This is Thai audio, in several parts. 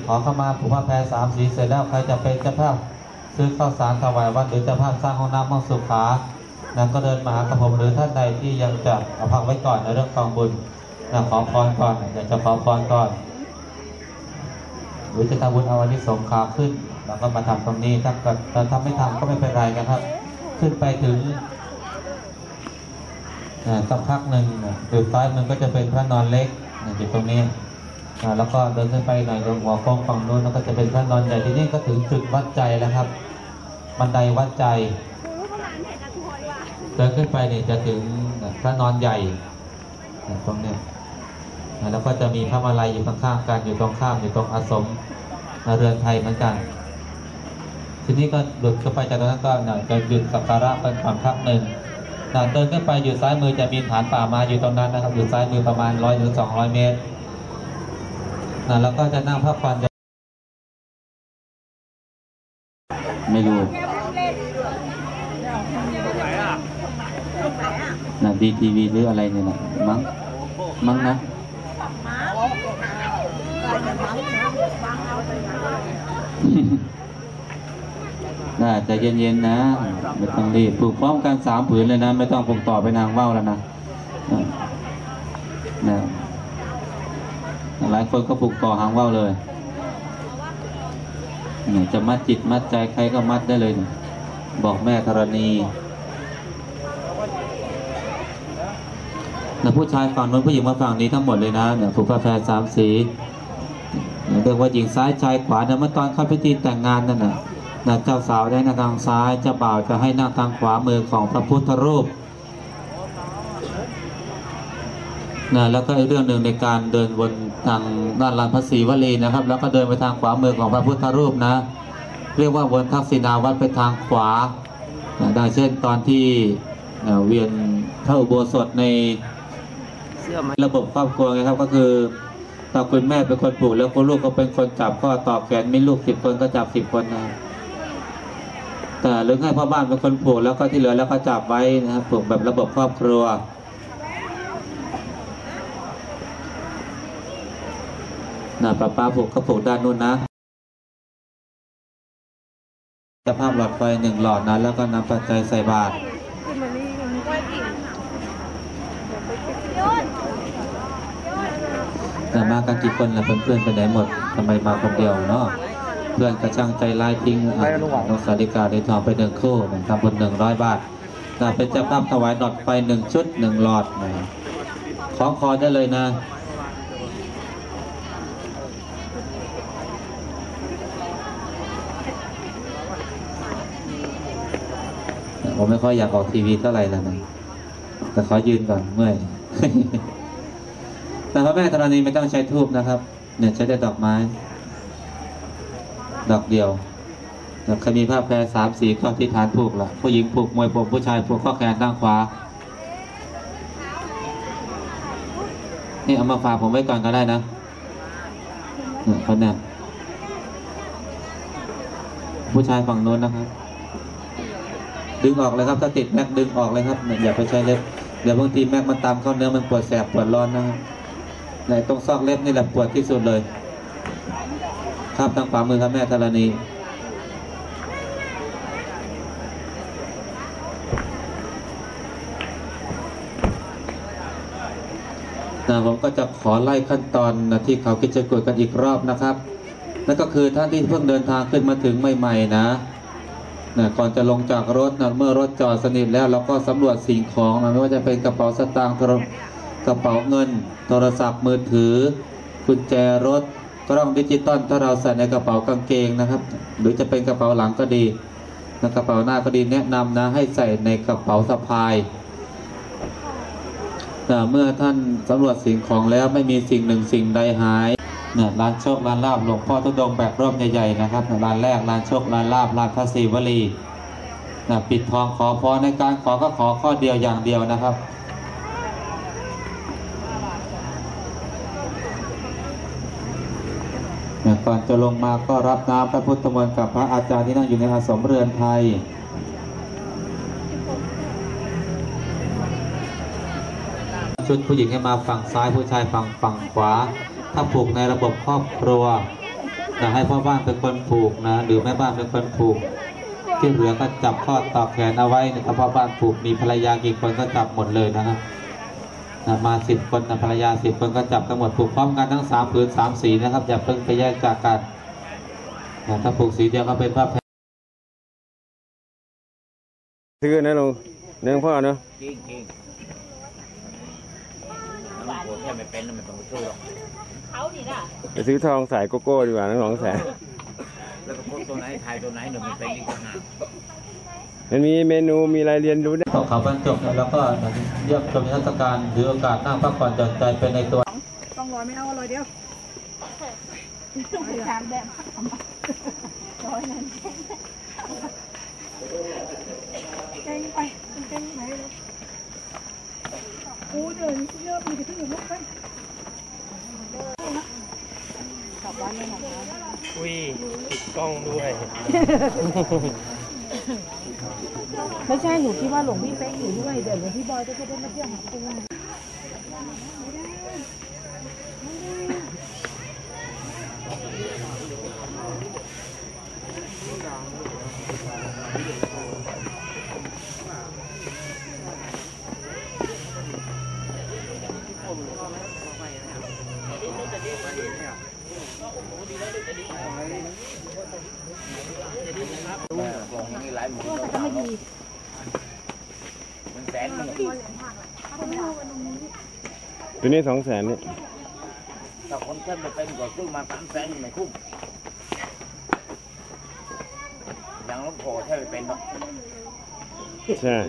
ขอเข้ามาผูกผ้าแพรสามสีเสร็จแล้วใครจะเป็นเจ้าภาพซื้อข้าวสารถวายวัดหรือเจ้าภาพสร้างห้องน้ำห้องสุขานะก็เดินมาหากระผมหรือท่านใดที่ยังจะเอาพักไว้ก่อนในเรื่องกองบุญนะขอพรก่อนอยากจะขอพรก่อนหรือจะทำบุญเอาวันนี้สงฆ์ขาขึ้นเราก็มาทำตรงนี้ถ้าเราทำไม่ทำก็ไม่เป็นไรนะครับขึ้นไปถึงสักพักหนึ่งจุดซ้ายมันก็จะเป็นพระนอนเล็กอยู่ตรงนี้แล้วก็เดินขึ้นไปหน่อยตรงหัวโค้งฝั่งนู้นแล้วก็จะเป็นพระนอนใหญ่ที่นี่ก็ถึงจุดวัดใจแล้วครับบันไดวัดใจเดินขึ้นไปนี่จะถึงพระนอนใหญ่ตรงนี้แล้วก็จะมีพระมาลัยอยู่ข้างๆกันอยู่ตรงข้ามอยู่ตรงอาสมเรือนไทยเหมือนกันทีนี้ก็หลุดเข้าไปจากตรงนั้นก็จะหยุดสักการะเป็นความพักหนึ่งเดินขึ้นไปอยู่ซ้ายมือจะมีฐานป่าไม้อยู่ตรงนั้นนะครับอยู่ซ้ายมือประมาณ100 ถึง 200 เมตรแล้วก็จะนั่งพักผ่อนไม่รู้ดีทีวีหรืออะไรเนี่ยนะมั้งนะน่าจะเย็นๆนะไม่ต้องรีบปลูกพร้อมกัน3 ผืนเลยนะไม่ต้องปลูกต่อไปนางว่าวแล้วนะหลายคนก็ปลูกต่อหางว่าวเลยจะมัดจิตมัดใจใครก็มัดได้เลยบอกแม่ธรณีผู้ชายฝั่งนู้นผู้หญิงมาฝั่งนี้ทั้งหมดเลยนะผูกผ้าแพร3 สีเรียกว่าหญิงซ้ายชายขวาเมื่อตอนเข้าพิธีแต่งงานนั่นเจ้าสาวได้นั่งทางซ้ายเจ้าบ่าวจะให้นั่งทางขวามือของพระพุทธรูปแล้วก็อีกเรื่องหนึ่งในการเดินบนทางด้านลานพระศรีวลีนะครับแล้วก็เดินไปทางขวามือของพระพุทธรูปนะเรียกว่าวนทักษิณาวัดไปทางขวาดังเช่นตอนที่เวียนพระอุโบสถในระบบครอบครัวไงครับก็คือตอนคุณแม่เป็นคนปลูกแล้วคุณลูกก็เป็นคนจับก็ต่อแขนมีลูก10 คนก็จับ10 คนนะแต่หรือให้พ่อบ้านเป็นคนปลูกแล้วก็ที่เหลือแล้วก็จับไว้นะครับปลูกแบบระบบครอบครัวป้าปลูกก็ปลูกด้านนู้นนะจะภาพหลอดไฟ1 หลอดนะแล้วก็นำปัจจัยใส่บาตรมากันกี่คนล่ะเพื่อนๆไปไหนหมดทำไมมาคนเดียวเนาะเพื่อนกระช่างใจลายทิ้งนกสาลิกาได้ทองไป1 คู่ทำบุญ100 บาทเป็นเจ้าภาพถวายหลอดไฟ1 ชุด1 หลอดของคอได้เลยนะผมไม่ค่อยอยากออกทีวีเท่าไหร่แล้วนะแต่ขอยืนก่อนเมื่อย แต่พระแม่ธรณีไม่ต้องใช้ธูปนะครับเนี่ยใช้แต่ดอกไม้ดอกเดียวใครมีผ้าแพร3 สีก็ที่ฐานผูกละผู้หญิงผูกมวยผมผู้ชายผูกข้อแขนด้านขวานี่เอามาฝากผมไว้ก่อนก็ได้นะคนนี้ผู้ชายฝั่งโน้นนะครับดึงออกเลยครับถ้าติดแม็กดึงออกเลยครับอย่าไปใช้เล็บเดี๋ยวบางทีแม็กมันตามเข้าเนื้อมันปวดแสบปวดร้อนนะครับในตรงซอกเล็บนี่แหละปวดที่สุดเลยครับทางขวามือครับแม่ธรณีผมก็จะขอไล่ขั้นตอนที่เขากิจกรรมกันอีกรอบนะครับนั่นก็คือท่านที่เพิ่งเดินทางขึ้นมาถึงใหม่ๆนะก่อนจะลงจากรถเมื่อรถจอดสนิทแล้วเราก็สำรวจสิ่งของไม่ว่าจะเป็นกระเป๋าสตางค์กระเป๋าเงินโทรศัพท์มือถือกุญแจรถกล้องดิจิตอลถ้าเราใส่ในกระเป๋ากางเกงนะครับหรือจะเป็นกระเป๋าหลังก็ดีกระเป๋าหน้าก็ดีแนะนำนะให้ใส่ในกระเป๋าสะพายเมื่อท่านสำรวจสิ่งของแล้วไม่มีสิ่งหนึ่งสิ่งใดหายร้านโชคร้านลาบหลวงพ่อทุดงค์แบบร่มใหญ่ๆนะครับร้านแรกร้านโชคร้านลาบร้านพระศรีวลีปิดทองขอพรในการขอก็ขอข้อเดียวอย่างเดียวนะครับก่อนจะลงมาก็รับน้ำพระพุทธมนต์กับพระอาจารย์ที่นั่งอยู่ในอาสมเรือนไทยชุดผู้หญิงให้มาฝั่งซ้ายผู้ชายฝั่งขวาถ้าผูกในระบบครอบครัวจะให้พ่อบ้านเป็นคนผูกนะหรือแม่บ้านเป็นคนผูกที่เหลือก็จับข้อต่อแขนเอาไว้นะครับพ่อบ้านผูกมีภรรยากี่คนก็จับหมดเลยนะครับมา10 คนนะภรรยา10 คนก็จับทั้งหมดผูกพร้อมกันทั้ง3 ผืน 3 สีนะครับอย่าเพิ่งไปแยกจากกันถ้าผูกสีเดียวก็เป็นผ้าแพรซื้อนะลุงเนื้อพ่อเนาะจริงแล้วมันโผล่แค่ไม่เป็นมันต้องไปช่วยหรอกเขาดิน่ะไปซื้อทองสายโกโก้ดีกว่าน้องแสนแล้วก็พวกตัวไหนถ่ายตัวไหนหนึ่งมันเป็นอีกต่างหากมันมีเมนูมีอะไรเรียนรู้ได้พอเขาบรรจบแล้วก็เยี่ยมชมนิทรรศการหรือโอกาสนั่งพักผ่อนหย่อนใจไปในตัวต้องร้อยไม่เอาร้อยเดียวสามแบบร้อยนั้นเก่งไปเก่งไหนเลยโอ้เดินเยอะมีแต่ที่อยู่มุกไปกลับบ้านไม่หนักอุ้ยติดกล้องด้วยไม่ใช่หนูคิดว่าหลวงพี่เป๊กอยู่ด้วยเดี๋ยวหลวงพี่บอยจะได้มาเที่ยวหาตัวมีหลายหมู่มันแสนหนึ่งตัวนี้200,000นี่แต่คนเช่นไปเป็นก็ซื้อมา300,000ไม่คุ้มอย่างลูกโผล่แค่ไปเป็นหรอกใช่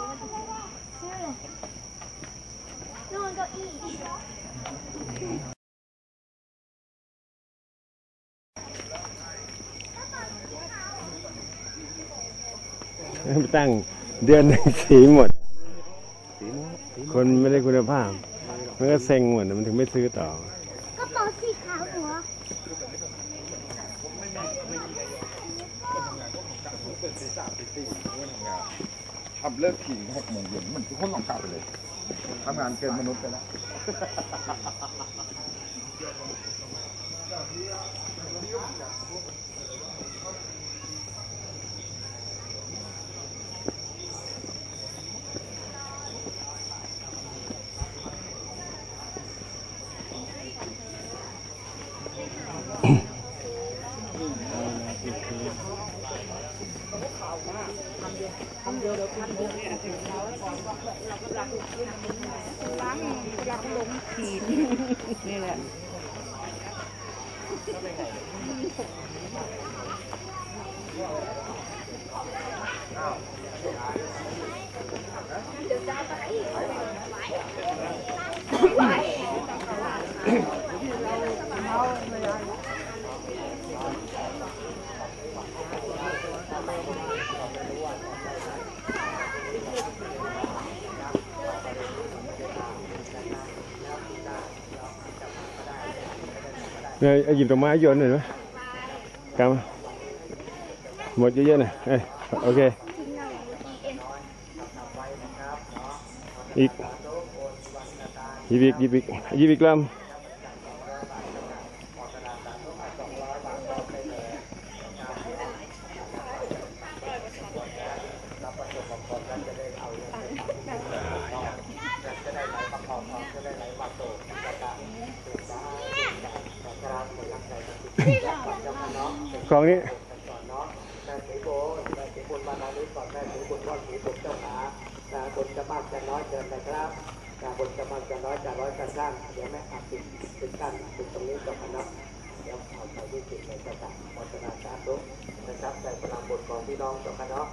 ตั้งเดือนหนึ่งสีหมดคนไม่ได้คุณภาพมันก็เซ็งหมดมันถึงไม่ซื้อต่อกระเป๋าสีขาวหัวทำเลิกขี่6 โมงเย็นมันทุกคนลองกลับไปเลยทำงานเกินมนุษย์ไปแล้วล้างอยากลงขีดนี่แหละเนี่ยหยิบดอกไม้โยนหน่อยไหมกำหมดเยอะๆหน่อยโอเคอีกหยิบอีกลำของนี้บนจะมากจะน้อยเดินนะครับบนจะมากจะน้อยจะร้อยจะสร้างเดี๋ยวแม่อาจติดกันติดตรงนี้กับคณะเดี๋ยวเอาไปที่ติดในกระดาษโฆษณาสาธุนะครับใส่พลังบทของพี่น้องกับคณะ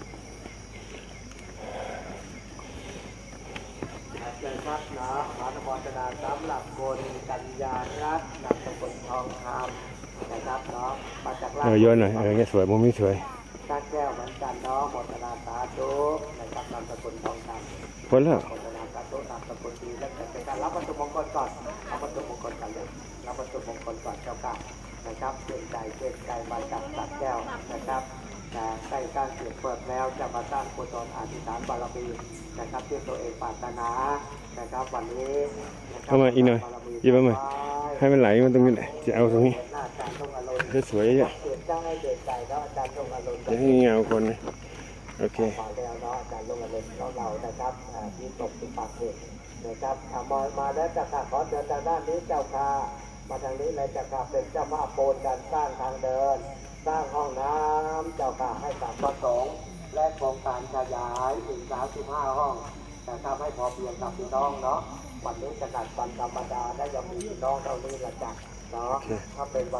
เชิญครับนะขออนุโมทนาสำหรับคนกัญญารัตน์นามสกุลทองคำนะครับเนาะมาจากร้านโยนหน่อยเนี่ยสวยมุมนี้สวยตาแก้วเหมือนกันเนาะโมทนาสาธุนะครับนามสกุลทองคำพ้นแล้วโมทนาสาธุนามสกุลดีและเป็นการรับวัตถุมงคลก่อนเอาวัตถุมงคลกันเลยรับวัตถุมงคลก่อนเจ้าค่ะนะครับเกินใจมาจากตาแก้วนะครับใกล้การเสียเปิดแล้วจะมาสร้างกุศลอธิษฐานบารมีนะครับที่ตัวเองปรารถนานะครับวันนี้เข้ามาอีกหน่อยหยิบมาใหม่ให้มันไหลมันตรงนี้จะเอาตรงนี้สวยๆอ่ะเปลี่ยนได้เปลี่ยนใจแล้วอาจารย์ลงอารมณ์จะให้เงาคนนะโอเคพอแล้วเนาะอาจารย์ลงอารมณ์ของเรานะครับที่ตกที่ปากเห็ดนะครับมาแล้วจะค่ะขอเชิญทางด้านนี้เจ้าค่ะมาทางนี้เลยจะค่ะเป็นเจ้าภาพโปนการสร้างทางเดิน สร้างห้องน้ำเจ้าค่ะให้กับพระสงฆ์และโครงการขยายอีก35 ห้องนะครับให้พอเพียงกับพี่น้องเนาะวันนี้จะกัดวันธรรมดาได้ยังมีพี่น้องเท่านี้ละจ้ะเนาะถ้าเป็นวัน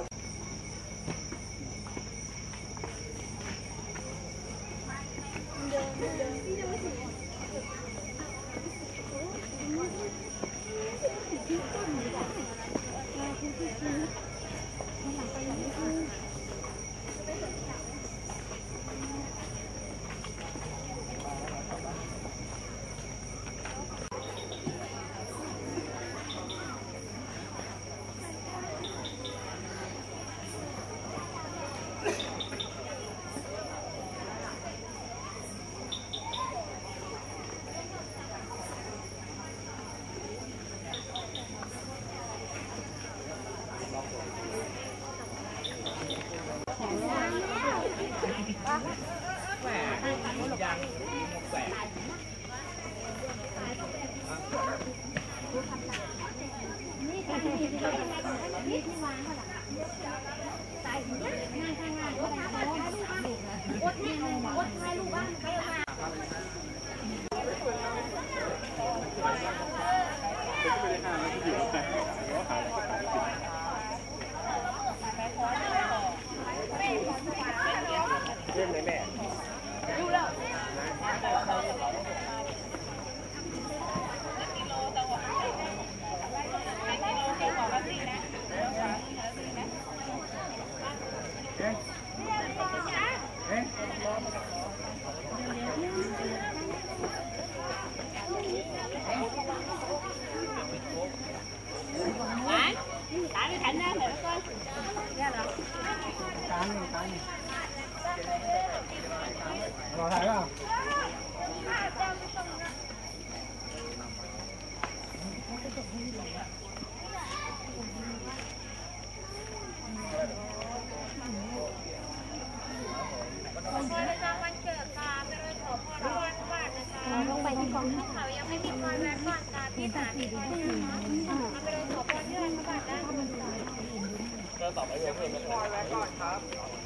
ต้องไปที่กองเขายังไม่มีพรแวะก่อนการที่ศาลนี่ก่อนมาไปเลยขอพรที่ร้านพระบาทได้ก็ตอบไปเพื่อนๆก่อนครับ